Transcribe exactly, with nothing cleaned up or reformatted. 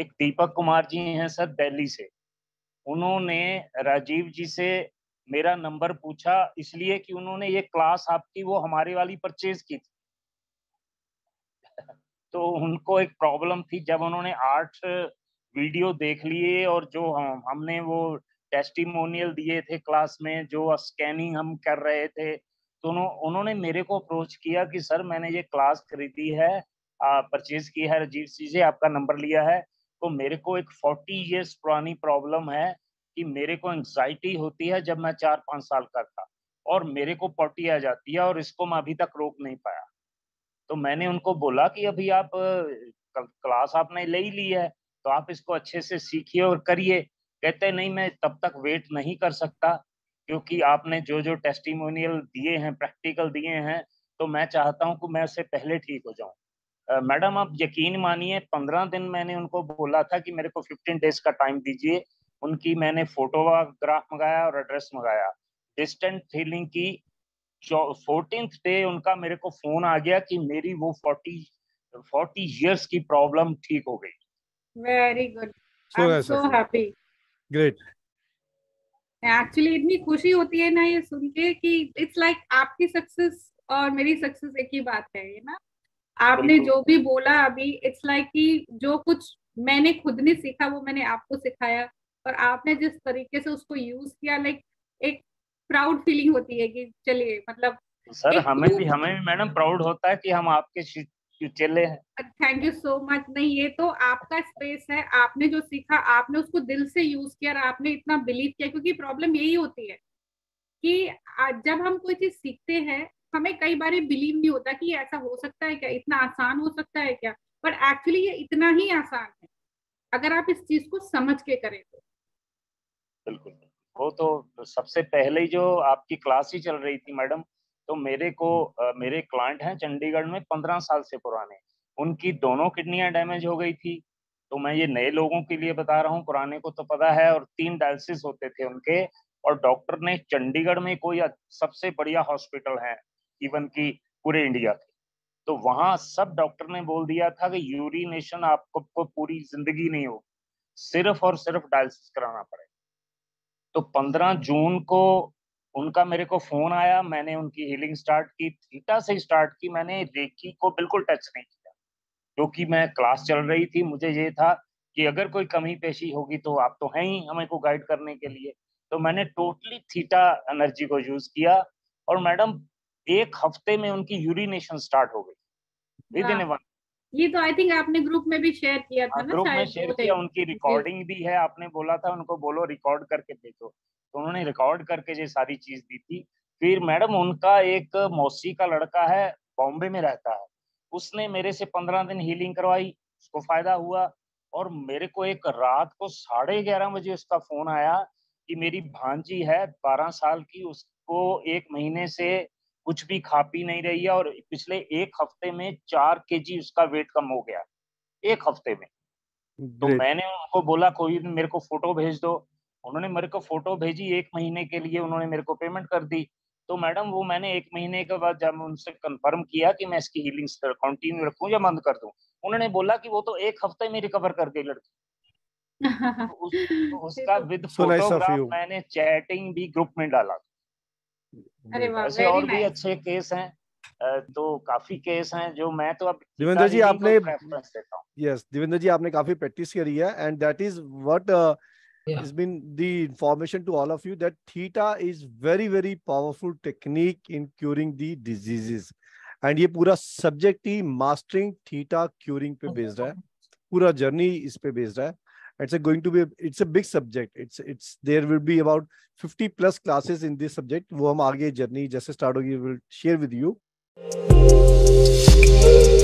एक दीपक कुमार जी हैं सर दिल्ली से, उन्होंने राजीव जी से मेरा नंबर पूछा इसलिए कि उन्होंने ये क्लास आपकी वो हमारी वाली परचेज की थी। तो उनको एक प्रॉब्लम थी, जब उन्होंने आठ वीडियो देख लिए और जो हम हमने वो टेस्टिमोनियल दिए थे क्लास में, जो स्कैनिंग हम कर रहे थे, तो उन्होंने मेरे को अप्रोच किया कि सर मैंने ये क्लास खरीदी है, परचेज की है राजीव जी से, आपका नंबर लिया है। तो मेरे को एक फोर्टी इयर्स पुरानी प्रॉब्लम है कि मेरे को एंग्जाइटी होती है जब मैं चार पांच साल का था, और मेरे को पॉटी आ जाती है, और इसको मैं अभी तक रोक नहीं पाया। तो मैंने उनको बोला कि अभी आप क्लास आपने ले ही ली है, तो आप इसको अच्छे से सीखिए और करिए। कहते नहीं, मैं तब तक वेट नहीं कर सकता, क्योंकि आपने जो जो टेस्टिमोनियल दिए हैं, प्रैक्टिकल दिए हैं, तो मैं चाहता हूं कि मैं उससे पहले ठीक हो जाऊं। मैडम आप यकीन मानिए, पंद्रह दिन मैंने उनको बोला था कि मेरे को फिफ्टीन डेज का टाइम दीजिए। उनकी मैंने फोटोग्राफ मंगाया और एड्रेस मंगाया, डिस्टेंट फीलिंग की। फोर्टीन्थ डे उनका मेरे को फोन आ गया कि मेरी वो फोर्टी फोर्टी इयर्स की प्रॉब्लम ठीक हो गई। Very good, I am so happy, great. Actually इतनी खुशी होती है ना ये सुन के कि इट्स लाइक like आपकी सक्सेस और मेरी सक्सेस एक ही बात है, ना। आपने जो भी बोला अभी, इट्स लाइक like कि जो कुछ मैंने खुद ने सीखा वो मैंने आपको सिखाया, और आपने जिस तरीके से उसको यूज किया, लाइक एक प्राउड फीलिंग होती है कि चलिए, मतलब सर हमें भी हमें भी मैडम प्राउड होता है कि हम आपके चेले हैं। Thank you so much. नहीं, ये तो आपका स्पेस है, आपने जो सीखा आपने उसको दिल से यूज किया और आपने इतना बिलीव किया, क्योंकि प्रॉब्लम यही होती है कि जब हम कोई चीज सीखते हैं हमें कई बार बिलीव नहीं होता कि ऐसा हो सकता है क्या, इतना आसान हो सकता है क्या, पर एक्चुअली ये इतना ही आसान है अगर आप इस चीज को समझ के करें तो। बिल्कुल, वो तो सबसे पहले जो आपकी क्लास ही चल रही थी मैडम, तो मेरे को uh, मेरे क्लाइंट हैं चंडीगढ़ में पंद्रह साल से पुराने, उनकी दोनों किडनियां डैमेज हो गई थी। तो मैं ये नए लोगों के लिए बता रहा हूँ, पुराने को तो पता है, और तीन डायलिसिस होते थे उनके, और डॉक्टर ने चंडीगढ़ में कोई सबसे बढ़िया हॉस्पिटल है इवन की पूरे इंडिया के, तो वहां सब डॉक्टर ने बोल दिया था कि यूरिनेशन आपको पूरी जिंदगी नहीं हो, सिर्फ और सिर्फ डायलिसिस कराना पड़ेगा। तो पंद्रह जून को उनका मेरे को फोन आया, मैंने उनकी हीलिंग स्टार्ट की, थीटा से स्टार्ट की, मैंने रेकी को बिल्कुल टच नहीं किया, क्योंकि मैं क्लास चल रही थी, मुझे ये था कि अगर कोई कमी पेशी होगी तो आप तो हैं ही हमें को गाइड करने के लिए। तो मैंने टोटली थीटा एनर्जी को यूज किया, और मैडम एक हफ्ते में उनकी यूरिनेशन स्टार्ट हो गई विद इन वन। ये तो आई थिंक आपने ग्रुप में भी शेयर किया था ना, ग्रुप में शायद शेयर किया, उनकी रिकॉर्डिंग भी है, आपने बोला था उनको बोलो रिकॉर्ड करके भेजो, तो उन्होंने रिकॉर्ड करके ये सारी चीज दी थी। फिर मैडम उनका एक मौसी का लड़का है, बॉम्बे में रहता है, उसने मेरे से पंद्रह दिन हीलिंग करवाई, उसको फायदा हुआ। और मेरे को एक रात को साढ़े ग्यारह बजे उसका फोन आया कि मेरी भांजी है बारह साल की, उसको एक महीने से कुछ भी खा पी नहीं रही है, और पिछले एक हफ्ते में चार केजी उसका वेट कम हो गया एक हफ्ते में। तो मैंने उनको बोला कोई मेरे को फोटो भेज दो, उन्होंने मेरे को फोटो भेजी, एक महीने के लिए उन्होंने मेरे को पेमेंट कर दी। तो मैडम वो मैंने एक महीने के बाद जब उनसे कंफर्म किया कि मैं इसकी हीलिंग कंटिन्यू रखूं या बंद कर दूं, उन्होंने बोला कि वो तो एक हफ्ते में रिकवर कर गई लड़की। तो, उस, तो उसका विद फोटोग्राफ मैंने चैटिंग भी ग्रुप में डाला। अरे वाह, ऐसे और भी अच्छे केस हैं, तो काफी केस हैं जो मैं तो अब देवेंद्र जी आपने यस देवेंद्र जी आपने काफी प्रैक्टिस करी है, and that is what has been the information to all of you that theta is very very powerful technique in curing the diseases, and ये पूरा सब्जेक्ट ही मास्टरिंग थीटा क्यूरिंग पे बेस्ड है, पूरा जर्नी इस पे बेस्ड है। It's a going to be it's a big subject. It's it's there will be about fifty plus classes in this subject. वो हम आगे जर्नी जैसे स्टार्ट होगी will share with you.